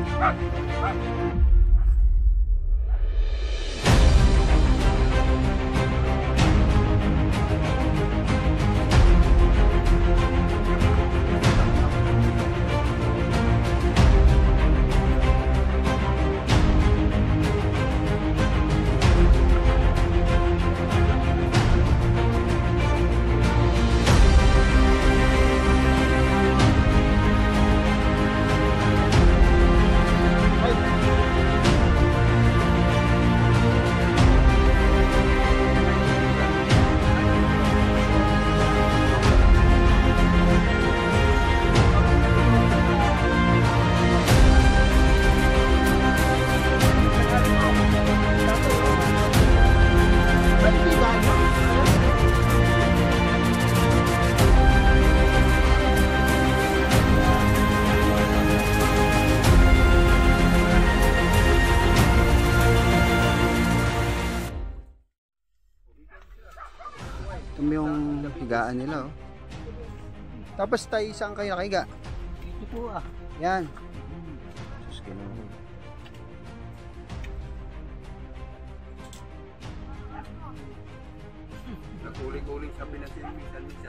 Ito yung higaan nila, oh. Tapos tayo, saan kayo nakahiga? Ito po ah. Yan. Sus, Ginoo. Nakuling-kuling sa pinagsilimisan niya.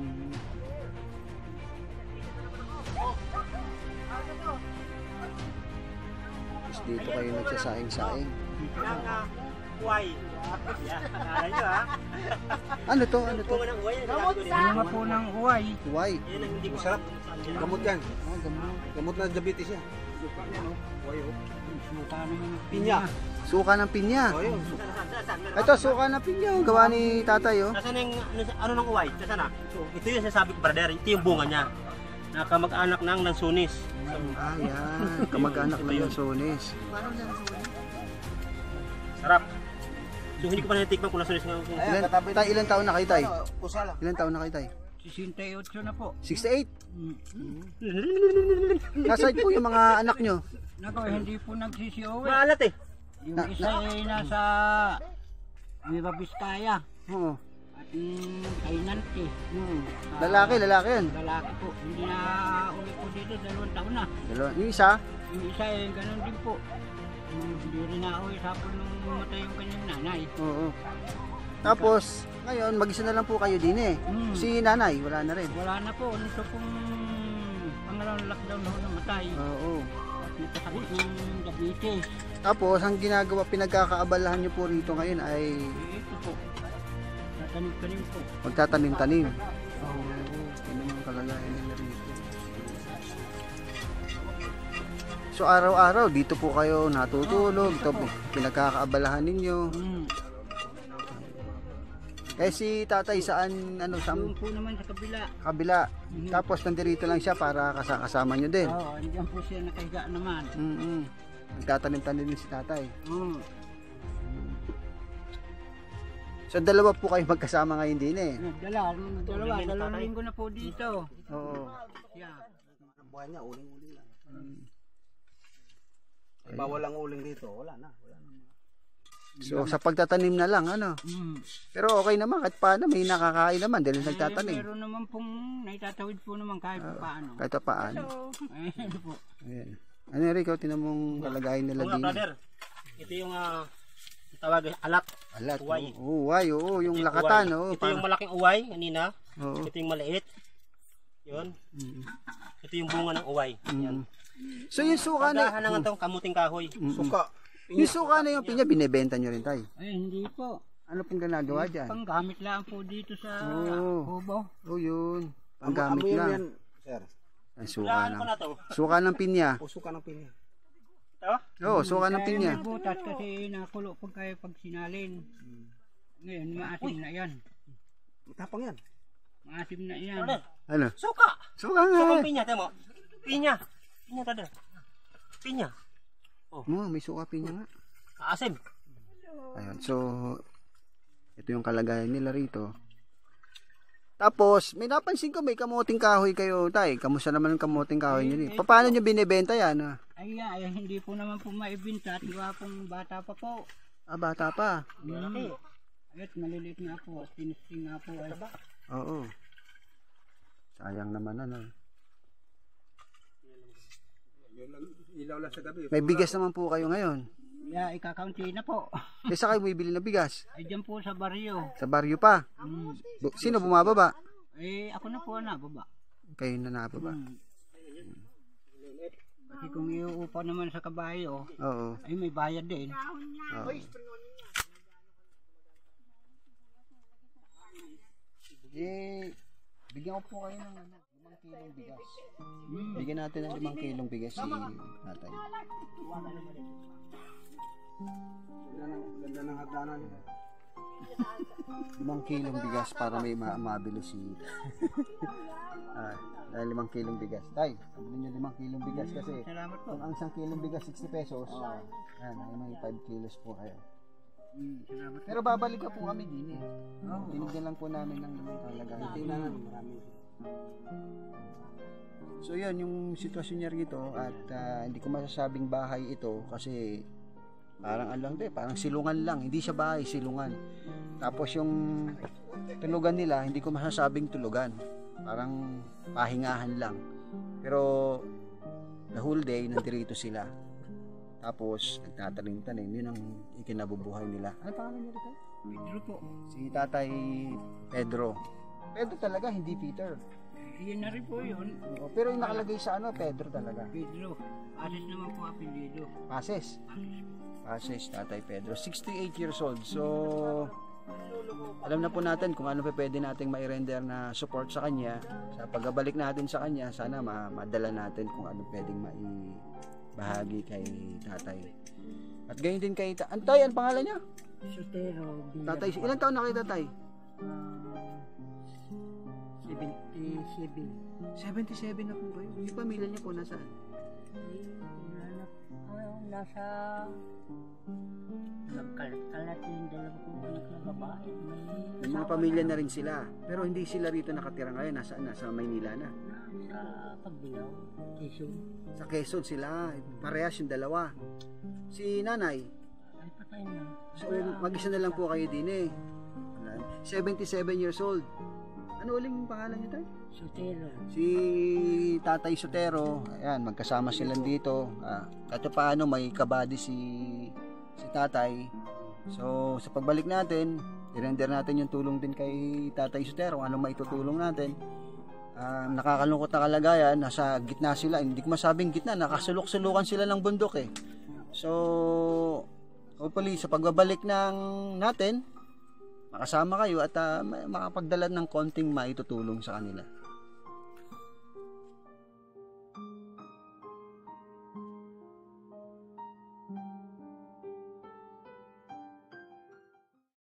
Tapos dito kayo nagsasaing-saing. Huway. Yan, akala nyo ha. Ano to? Ano to? Bunga po ng huway. Huway. Yan ang hindi ko Masarap. Gamot yan. Oh, gamot. Gamot na diabetes yan. Suka yan, oh. Huway, oh. Suka naman. Pinya. Suka ng pinya. Oh, yun. Ito, suka ng pinya. Gawa ni tatay, oh. Nasaan yung, ano ng uway? Nasaan na? Ito yung sasabi ko, brother. Ito yung bunga niya. Nakamag-anak ng lansunis. Ah, yan. Kamag-anak ng lansones. Sarap. So hindi ko pa natitikman kung lansunis nga. Ilan taon na kayo, tay? Pusa lang. Ilan taon na kayo, tay? 68 na po. 68? Nasaan po yung mga anak nyo? Nako, hindi po nagsisiuwi. Maalat eh. Yung isa ay nasa Nueva Vizcaya. Oo. At Kainante. Lalaki yan. Lalaki po. Hindi na uwi po dito, 2 taon na. Dalawa. Yung isa? Yung isa ay ganun din po. Hindi rin na uwi sa hapon nung matay yung kanyang nanay. Oo. Tapos, ngayon, mag-isa na lang po kayo din eh. Si nanay, wala na rin. Wala na po. Nito pong pangalawang lockdown na namatay. Oo. At nagkasakit ng diabetes. Tapos, ang ginagawa, pinagkakaabalahan nyo po rito ngayon ay Ito po. Tatanim-tanim po. magtatanim-tanim. Oo. Yan ang kalagayan nila rito. So, araw-araw, dito po kayo natutulog. Ito po, pinagkakaabalahan ninyo. Eh si tatay saan, ano, sa Doon po naman sa kabila. kabila. Tapos nandito lang siya para kasama nyo din. Oo, andiyan po siya nakahiga naman. Nagtatanim-tanim din si tatay. Oo. So dalawa po kayo magkasama ngayon din eh. Dalawang linggo na po dito. Oo. Yeah. Ang buhay niya, uling-uling lang. Bawal ang uling dito. Wala na. Wala na. So sa pagtatanim na lang, ano. Pero okay naman, kahit paano may nakakain naman dahil nagtatanim. Meron naman pong naitatawid po naman kahit paano. Kahit paano. Ayun po. Ayan. Ano rin, ikaw tinan mong kalagayan nila din. Brother, ito yung tawag alat. Alat. Uway. Uway, oo, yung lakatan. Oo, ito yung malaking uway kanina. Oo. Ito yung maliit. Yun. Ito yung bunga ng uway. Yan. So yung suka na, Pagdahan naman itong kamuting kahoy. Suka. yung suka na yung pinya, binebenta nyo rin tayo. Ay, hindi po. Ano pong ginagawa dyan? Panggamit lang po dito sa kubo. Oh, yun. Ang gamit Amoy lang. yan, sir. Ay, suka Kailangan ko ng, na to. suka ng pinya. O suka ng pinya. Ito? Oo, suka ng pinya. May butas kasi nakulo pag kayo pag sinalin. Ngayon, maasim na yan. Matapang yan. Maasim na yan. Ano? Suka! Suka nga. Suka pinya, temo. Pinya. Pinya tada. Pinya. Oh, may suka pinya nga. Asim. Ayun, so ito yung kalagayan nila rito. Tapos, may napansin ko may kamuting kahoy kayo, tay. Kamusta naman ang kamuting kahoy niyo? Paano niyo binebenta yan? Ay, hindi po naman po maibinta. Diba pong bata pa po. Ah, bata pa. Ayot, maliliit nga po. Tinisting nga po. Ay. Oo. Sayang naman ano. Ilaw lang sa gabi. May bigas naman po kayo ngayon. Yeah, ikakaunti na po. Kesa kayo bumibili ng bigas. Ay, dyan po sa baryo. Sa baryo pa. Mm. Sino bumababa? Eh, ako na po na, baba. Kayo na nababa. Kasi kung iuupa naman sa kabayo, Oo. ay may bayad din. Oo. Eh, bigyan ko po kayo ng 5 kilong bigas. Bigyan natin ng 5 kilong bigas si tatay. Ganda ng hagdanan. 5 kilong bigas para may mabili si dahil 5 kilong bigas. Tay, sabi niyo 5 kilong bigas kasi Salamat po. kung ang 1 kilong bigas 60 pesos, yan, ay may 5 kilos po kayo. Salamat. Pero babalik ka po kami din eh. Binigyan lang po namin ng talaga. Hindi na marami. So yun, yung sitwasyon niya rito at hindi ko masasabing bahay ito kasi parang alang parang silungan lang. Hindi siya bahay, silungan. Tapos yung tulugan nila, hindi ko masasabing tulugan. Parang pahingahan lang. Pero the whole day, nandirito sila. Tapos, nagtatanim-tanim. Yun ang ikinabubuhay nila. Ano pangalan niya dito? Pedro po. Si Tatay Pedro. Pedro talaga, hindi Peter. Yun na rin po yun. Oo, pero yung nakalagay sa Pedro talaga. Pedro. Asis naman po apelido. Pases. Pases, Tatay Pedro. 68 years old. So, alam na po natin kung ano pa pwede nating mai-render na support sa kanya. Sa pagbabalik natin sa kanya, sana madala natin kung ano pwedeng bahagi kay tatay. At gayon din kay Antay, ang pangalan niya? Sotero. Tatay, ilang taon na kay tatay? 77. 77 na po kayo. Yung pamilya niya po nasaan? Nasa nagkalat yung dalawa kong anak na babae. Yung mga pamilya na rin sila. Pero hindi sila rito nakatira ngayon. Nasaan? Nasa Maynila na. Sa Pagbilaw, Quezon. Sa Quezon sila. Parehas yung dalawa. Si nanay. Ay, patay na. So mag-isa na lang po kayo din eh. 77 years old. Ano uling yung pangalan niya tayo? Sotero. Si Tatay Sotero, ayan, magkasama silang dito. Kahit paano may kabady si Tatay. So, sa pagbalik natin, i-render natin yung tulong din kay Tatay Sotero. Anong maitutulong natin? Nakakalungkot na kalagayan, nasa gitna sila. Hindi ko masabing gitna, nakasulok-sulukan sila ng bundok eh. So, hopefully, sa pagbabalik natin, makasama kayo at makapagdala ng konting maitutulong sa kanila.